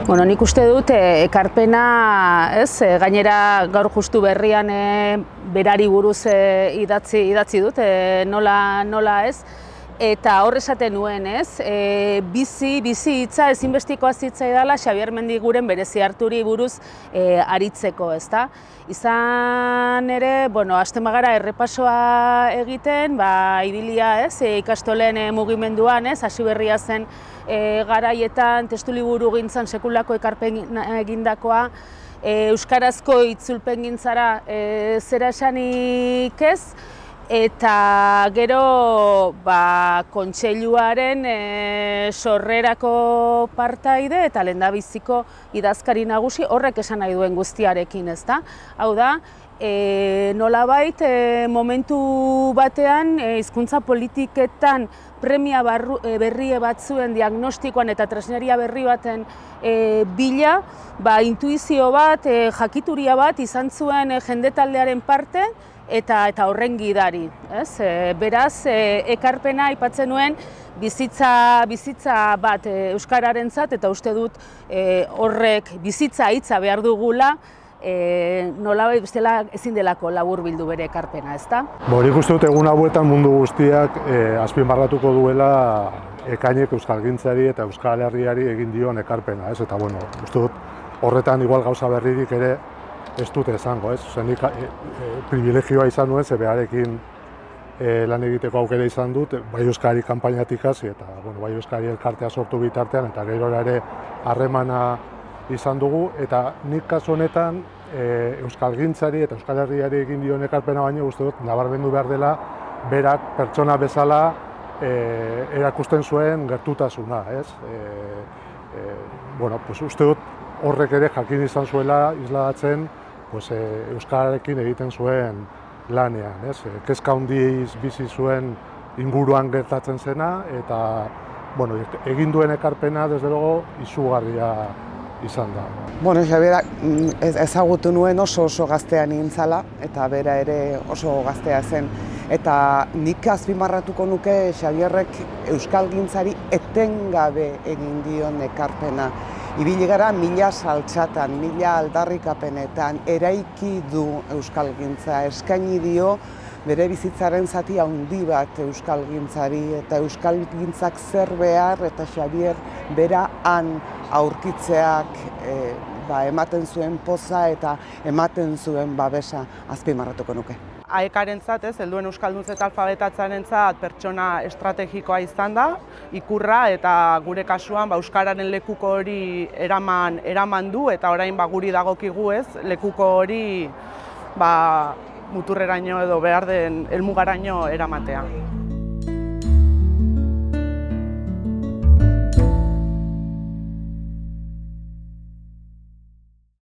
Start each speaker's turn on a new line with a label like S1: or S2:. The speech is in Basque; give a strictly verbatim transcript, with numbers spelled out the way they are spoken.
S1: Bueno, nik uste dut e, ekarpena, ez, e, gainera gaur justu berrian e, berari buruz e, idatzi, idatzi dut, e, nola, nola ez, eta hor esaten nuen, ez, e, bizi, bizi hitza ezinbestikoa zitzaidala Xabier Mendiguren berezi Arturi buruz e, aritzeko, ezta? Izan ere, bueno, hasten bagara errepasoa egiten, ba, ibilia, ez, e, ikastolen e, mugimenduan, ez, hasi berria zen e, garaietan, testuliburu gintzan sekulako ekarpen egindakoa, e, euskarazko itzulpen gintzara e, zera esanik ez, eta gero ba, kontseiluaren e, sorrerako partaide eta lehendabiziko idazkari nagusi horrek esan nahi duen guztiarekin, ezta? Hau da, e, nolabait e, momentu batean e, hizkuntza politiketan premia barru, e, berrie batzuen diagnostikoan eta tresneria berri baten e, bila, ba, intuizio bat, e, jakituria bat izan zuen e, jendetaldearen parte, eta eta horren gidari, ez? E, beraz, e, ekarpena aipatzen nuen bizitza bizitza bat e, euskararentzat eta uste dut e, horrek bizitza hitza behar dugula, e, nolabait bestela ezin delako laburbildu bere ekarpena, ezta?
S2: Bo, nik uste dut egun hauetan mundu guztiak e, azpimarratuko duela ekainek euskalgintzari eta Euskal Herriari egin dion ekarpena, ez? Eta bueno, uste dut horretan igual gauza berririk ere ez dute esango, ez? Zenik e, e, privilegioa izan nuen, ze beharekin e, lan egiteko aukera izan dut, bai Euskari kanpainatik hasi eta bueno, bai Euskari elkartea sortu bitartean eta gero ere harremana izan dugu, eta nik kasu honetan e, euskalgintzari eta Euskal Herriari egin dion ekarpena baino uste dut nabarmendu behar dela berak pertsona bezala e, erakusten zuen gertutasuna, ez? E, e, bueno, pues uste dut horrek ere jakin izan zuela isladatzen pues, e, euskararekin egiten zuen lanean, ez? E, kezka handiz bizi zuen inguruan gertatzen zena eta bueno, egin duen ekarpena desde luego izugarria izan da.
S3: Bueno, Xabiera ezagutu nuen oso oso gaztea nintzala eta bera ere oso gaztea zen. Eta nik azpimarratuko nuke Xabierrek euskalgintzari etengabe egin dion ekarpena. Ibili gara mila saltsatan, mila aldarrikapenetan eraiki du euskalgintza, eskaini dio bere bizitzaren zati handi bat euskalgintzari eta euskalgintzak zer behar eta Xabier bera han aurkitzeak e, ba, ematen zuen poza eta ematen zuen babesa azpimarratuko nuke.
S4: Aekarentzat, ez, helduen euskalduntze eta alfabetatzearentzat pertsona estrategikoa izan da, ikurra eta gure kasuan ba, euskararen lekuko hori eraman, eraman du eta orain ba, guri dagokigu, ez, lekuko hori ba, muturreraino edo behar den helmugaraino eramatea.